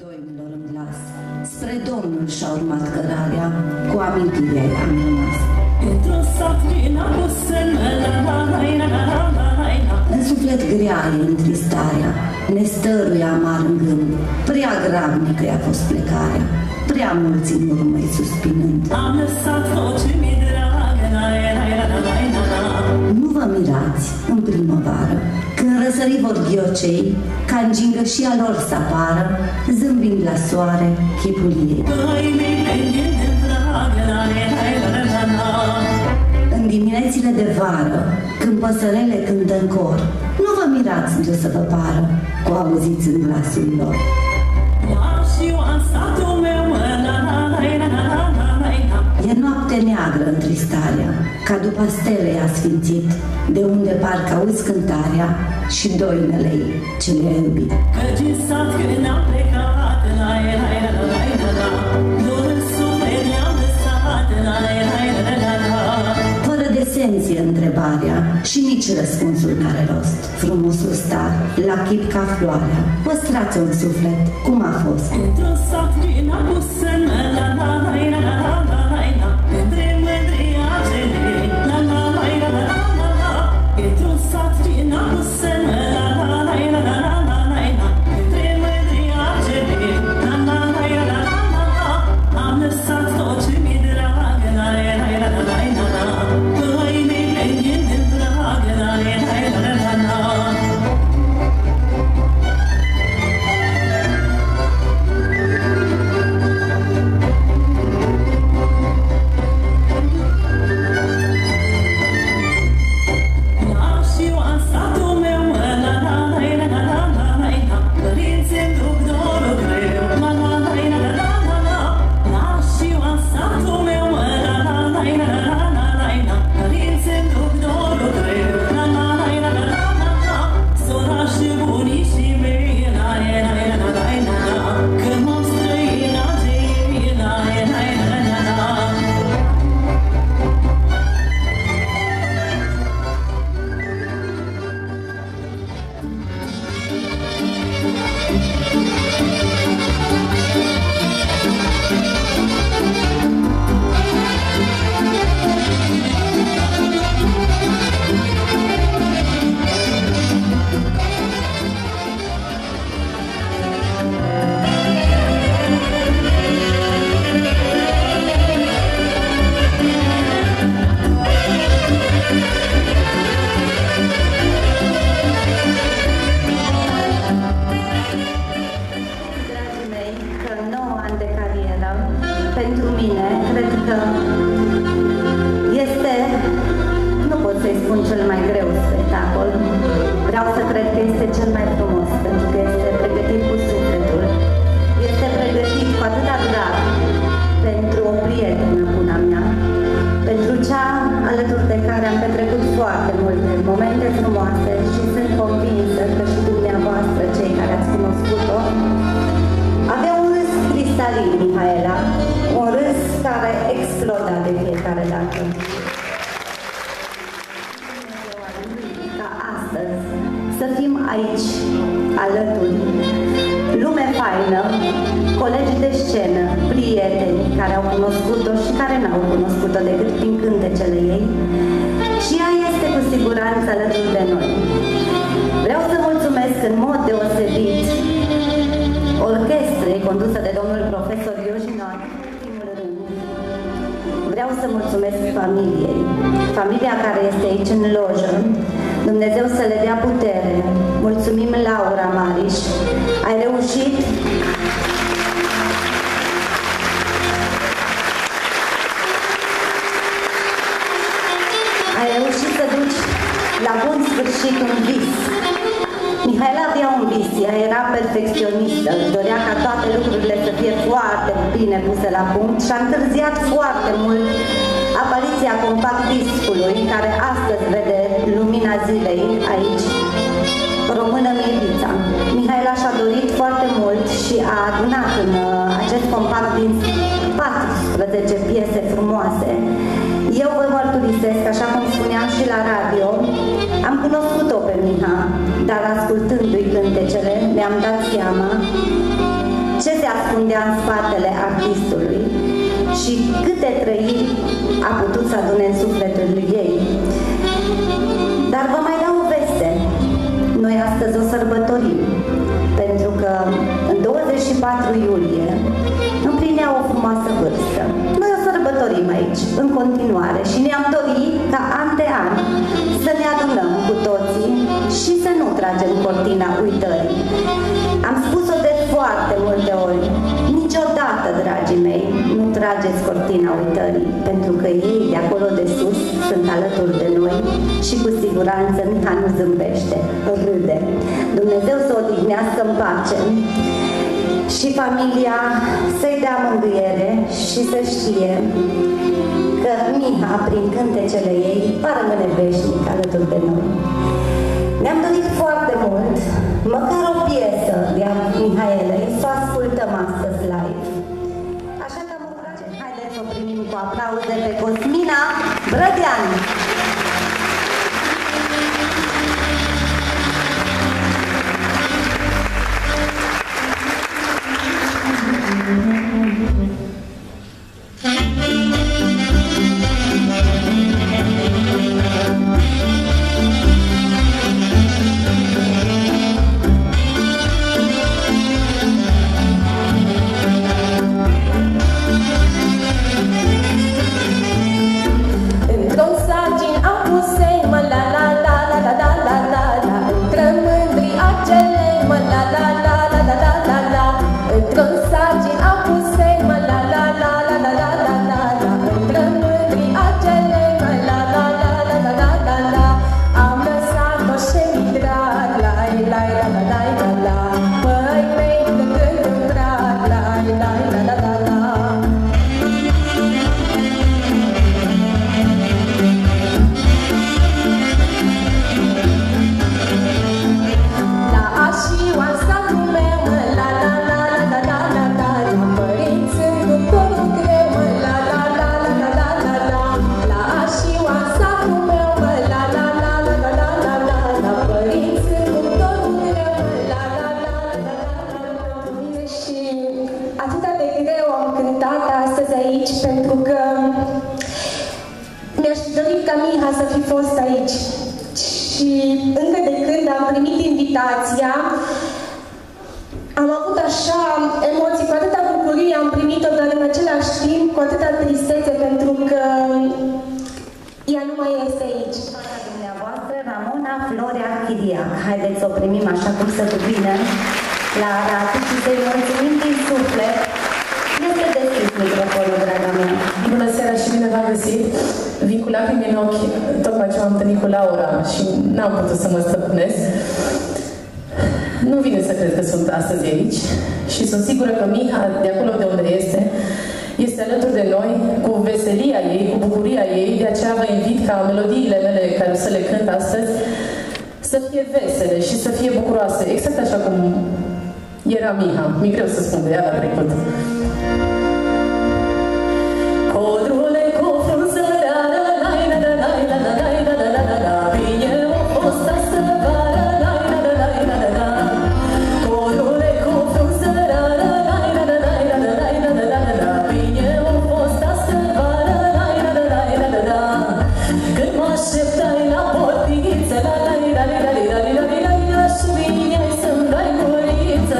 doinelor în glas. Spre Domnul și-a urmat cărarea, cu amintire am rămas. În suflet grea e întristarea, ne stăruie amar în gând, prea grabnică i-a fost plecarea, prea mulți în urmă-i suspinând. Am lăsat tot ce mi-e dragă, nu vă mirați în primăvară, când răsări vor ghiocei, ca în gingășia lor să apară, zâmbind la soare chipul ei. În diminețile de vară, când păsărele cântă în cor, nu vă mirați de o să vă pară, cu auziți în glasul lor. E noapte neagră întristarea, ca după stele i-a sfințit, de unde parcă auzi cântarea și doinele-i ce le-a iubit. Căci în sat când ne-am plecat, doar în suflet ne-am lăsat, fără de sensie întrebarea și nici răspunsul n-are rost. Frumosul star, la chip ca floarea, păstrați-o în suflet, cum a fost. într-un sat din Abusân, între mândrii argelei, într-un sat din Abusân, între mândrii argelei, am lăsat tot ce mi-e dragă, că-i mei plângând în dragă, Pentru mine, cred că este, nu pot să-i spun cel mai greu spectacol, vreau să cred că este cel mai frumos, pentru că este pregătit cu sufletul, este pregătit cu atâta drag pentru o prietenă bună mea, pentru cea alături de care am petrecut foarte multe momente frumoase și sunt convinsă că și dumneavoastră, cei care ați cunoscut-o, avea un râs cristalin, Mihaela, un râs care exploda de fiecare dată. Ca astăzi să fim aici, alături, lume faină, colegi de scenă, prieteni care au cunoscut-o și care n-au cunoscut-o decât prin cântecele ei, și ea este cu siguranță alături de noi. Vreau să mulțumesc în mod deosebit orchestrei condusă de domnul profesor Ioșinor. Vreau să mulțumesc familiei, familia care este aici în lojă. Dumnezeu să le dea putere. Mulțumim, Laura Mariș. Ai reușit să duci la bun sfârșit un vis. Mihaela avea un vis, ea era perfecționistă, își dorea ca toate lucrurile să fie foarte bine puse la punct și a întârziat foarte mult apariția compact discului, care astăzi vede lumina zilei aici, Română Mirița. Mihaela și-a dorit foarte mult și a adunat în acest compact din 14 piese frumoase. Eu vă mărturisesc, așa cum spuneam și la radio, am cunoscut-o pe Miha, dar ascultându-i cântecele mi-am dat seama ce ascundea în spatele artistului și câte trăiri a putut să adune în sufletul ei. Dar vă mai dau o veste. Noi astăzi o sărbătorim, pentru că în 24 iulie împlinea o frumoasă vârstă. Noi o sărbătorim aici, în continuare, și ne-am dorit ca an de an să ne adunăm cu toții și să nu tragem cortina uitării. Am spus-o de foarte multe ori. Niciodată, dragii mei, nu trageți cortina uitării, pentru că ei de acolo de sus sunt alături de noi și cu siguranță Miha nu zâmbește, râde. Dumnezeu să o odihnească în pace și familia să-i dea mângâiere și să știe că Miha, prin cântecele ei, va rămâne veșnic alături de noi. Ne-am dorit foarte mult, măcar o piesă de a Mihaelei, să o ascultăm astăzi live. Așa că mă place. Haideți să o primim cu aplauze pe Cosmina Brădean. Haideți să o primim așa cum se cuvine la Arad și să-i mulțumim din suflet. Este deschis microfonul, draga mea. Bună seara și bine v-am găsit. Vin cu lacrimi în ochi, tocmai ce m-am întâlnit cu Laura și n-am putut să mă stăpânesc. Nu vine să cred că sunt astăzi aici și sunt sigură că Miha, de acolo de unde este alături de noi, cu veselia ei, cu bucuria ei. De aceea vă invit ca melodiile mele care o să le cânt astăzi să fie vesele și să fie bucuroase, exact așa cum era Miha. Mi-e greu să spun de ea la trecut. Codrule cu frunzărea, bine o fost astă vară, codrule cu frunzărea, bine o fost astă vară, când mă așteptai la portiță, și vineai să-mi dai guriță,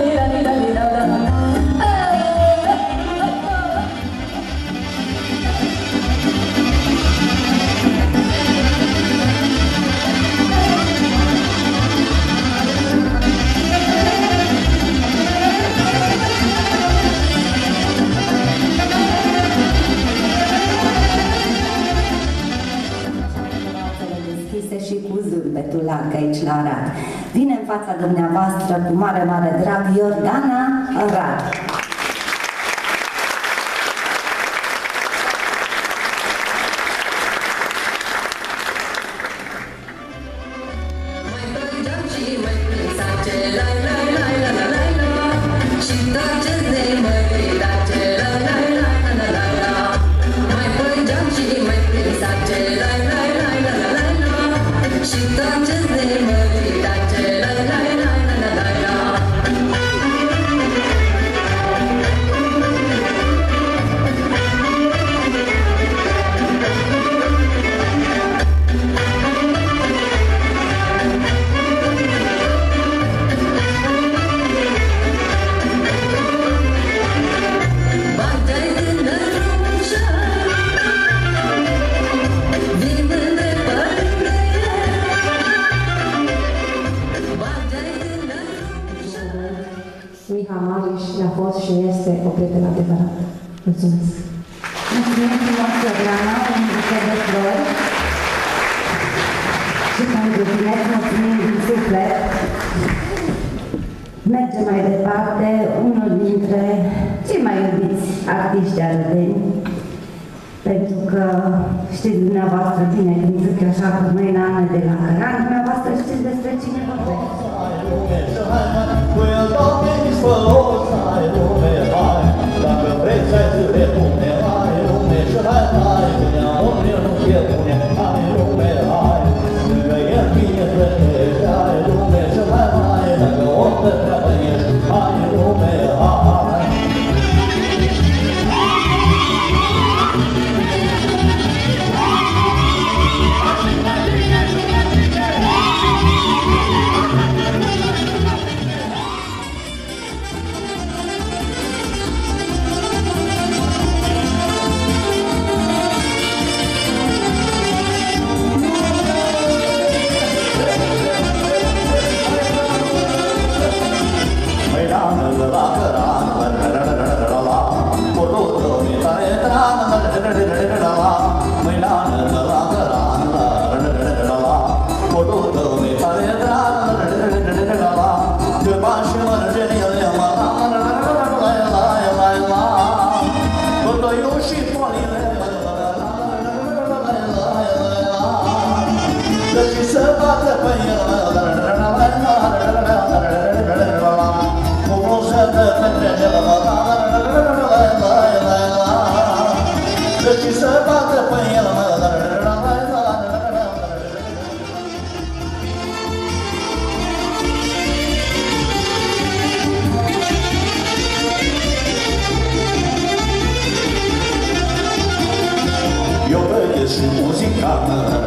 și cu zâmbetul larg aici la Arad. Vine în fața dumneavoastră cu mare, mare drag Iordana Rad. She Mariș ne-a fost și este o prietenă adevărată. Mulțumesc! Mulțumim frumos, Iorana, pentru că de flori și pentru tine, mulțumim din suflet. Mergem mai departe, unul dintre cei mai iubiți artiști arădeni, pentru că știți dumneavoastră bine, când zic așa cu mâina Ana de la Căran, dumneavoastră știți despre cine vorbesc. Dacă vrei să-i zâre pune, hai lume și hai, hai, când amor nu fie pune, hai lume, hai, lângă el bine trăiești, hai lume și hai, hai, dacă orice treabă ești, hai lume, hai. Eu băiesc și muzicană